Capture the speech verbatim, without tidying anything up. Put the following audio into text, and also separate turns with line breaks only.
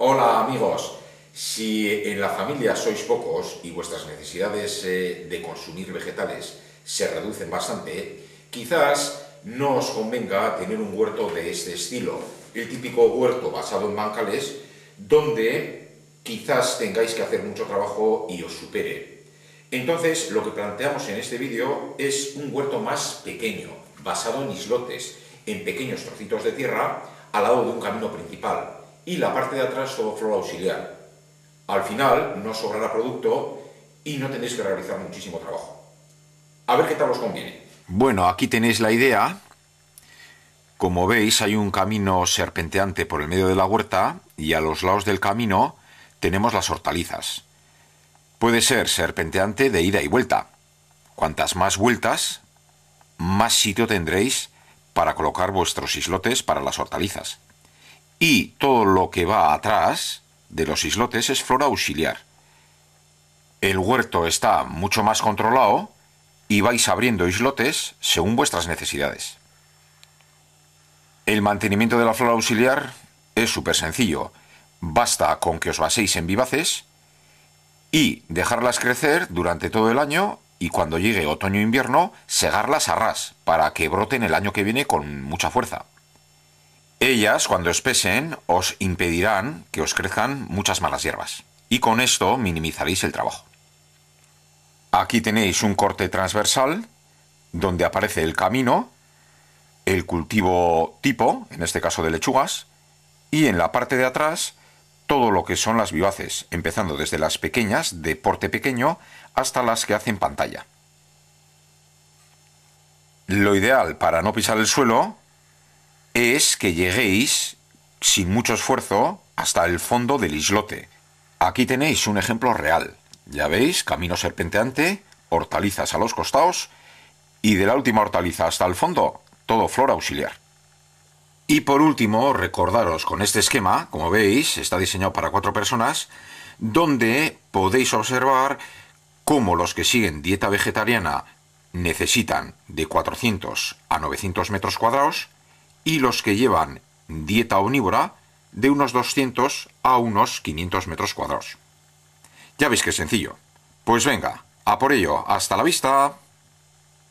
Hola amigos, si en la familia sois pocos y vuestras necesidades eh, de consumir vegetales se reducen bastante, quizás no os convenga tener un huerto de este estilo, el típico huerto basado en bancales, donde quizás tengáis que hacer mucho trabajo y os supere. Entonces, lo que planteamos en este vídeo es un huerto más pequeño, basado en islotes, en pequeños trocitos de tierra, al lado de un camino principal, y la parte de atrás todo flora auxiliar. Al final no sobrará producto y no tendréis que realizar muchísimo trabajo. A ver qué tal os conviene.
Bueno, aquí tenéis la idea. Como veis, hay un camino serpenteante por el medio de la huerta y a los lados del camino tenemos las hortalizas. Puede ser serpenteante de ida y vuelta. Cuantas más vueltas, más sitio tendréis para colocar vuestros islotes para las hortalizas. Y todo lo que va atrás de los islotes es flora auxiliar. El huerto está mucho más controlado y vais abriendo islotes según vuestras necesidades. El mantenimiento de la flora auxiliar es súper sencillo. Basta con que os baséis en vivaces y dejarlas crecer durante todo el año, y cuando llegue otoño e invierno, segarlas a ras para que broten el año que viene con mucha fuerza. Ellas, cuando espesen, os impedirán que os crezcan muchas malas hierbas, y con esto minimizaréis el trabajo. Aquí tenéis un corte transversal donde aparece el camino, el cultivo tipo, en este caso de lechugas, y en la parte de atrás todo lo que son las vivaces, empezando desde las pequeñas, de porte pequeño, hasta las que hacen pantalla. Lo ideal para no pisar el suelo es que lleguéis sin mucho esfuerzo hasta el fondo del islote. Aquí tenéis un ejemplo real. Ya veis, camino serpenteante, hortalizas a los costados y de la última hortaliza hasta el fondo, todo flora auxiliar. Y por último, recordaros con este esquema, como veis, está diseñado para cuatro personas, donde podéis observar cómo los que siguen dieta vegetariana necesitan de cuatrocientos a novecientos metros cuadrados y los que llevan dieta omnívora de unos doscientos a unos quinientos metros cuadrados. Ya veis que es sencillo. Pues venga, a por ello, hasta la vista.